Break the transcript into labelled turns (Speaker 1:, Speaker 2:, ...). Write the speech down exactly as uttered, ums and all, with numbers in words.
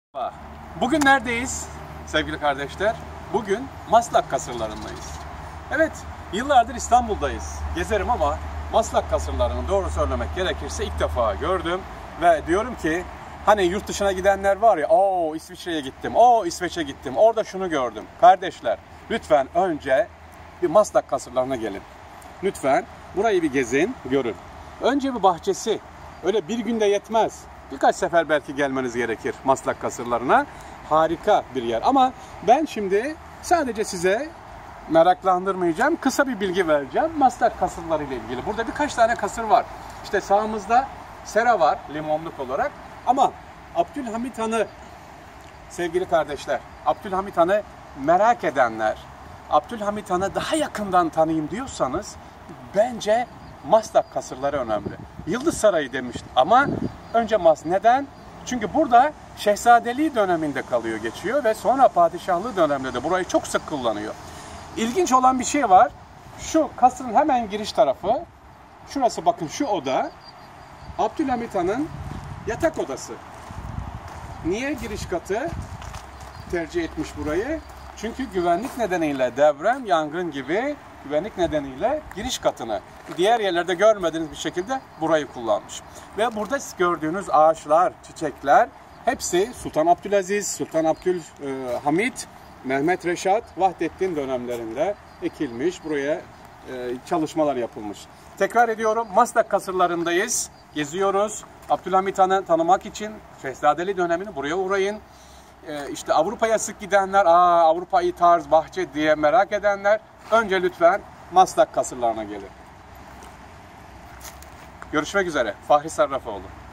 Speaker 1: Bugün neredeyiz sevgili kardeşler? Bugün Maslak kasırlarındayız. Evet, yıllardır İstanbul'dayız. Gezerim ama Maslak kasırlarını doğru söylemek gerekirse ilk defa gördüm. Ve diyorum ki hani yurt dışına gidenler var ya, o İsviçre'ye gittim, o İsveç'e gittim, orada şunu gördüm. Kardeşler, lütfen önce bir Maslak kasırlarına gelin. Lütfen burayı bir gezin, görün. Önce bir bahçesi, öyle bir günde yetmez. Birkaç sefer belki gelmeniz gerekir Maslak kasırlarına. Harika bir yer. Ama ben şimdi sadece size meraklandırmayacağım. Kısa bir bilgi vereceğim Maslak kasırları ile ilgili. Burada birkaç tane kasır var. İşte sağımızda sera var limonluk olarak. Ama Abdülhamit Han'ı sevgili kardeşler, Abdülhamit Han'ı merak edenler, Abdülhamit Han'ı daha yakından tanıyayım diyorsanız bence Maslak kasırları önemli. Yıldız Sarayı demiştim ama önce Mas neden? Çünkü burada şehzadeliği döneminde kalıyor, geçiyor ve sonra padişahlığı döneminde de burayı çok sık kullanıyor. İlginç olan bir şey var. Şu kasrın hemen giriş tarafı, şurası bakın şu oda, Abdülhamit Han'ın yatak odası. Niye giriş katı tercih etmiş burayı? Çünkü güvenlik nedeniyle deprem, yangın gibi güvenlik nedeniyle giriş katını diğer yerlerde görmediğiniz bir şekilde burayı kullanmış. Ve burada gördüğünüz ağaçlar, çiçekler hepsi Sultan Abdülaziz, Sultan Abdülhamit, Mehmet Reşat, Vahdettin dönemlerinde ekilmiş. Buraya çalışmalar yapılmış. Tekrar ediyorum, Maslak kasırlarındayız. Geziyoruz. Abdülhamit Han'ı tanımak için Şehzadeli dönemini buraya uğrayın. Ee, işte Avrupa'ya sık gidenler, aa Avrupa'yı tarz, bahçe diye merak edenler önce lütfen Maslak kasırlarına gelin. Görüşmek üzere. Fahri Sarrafoğlu.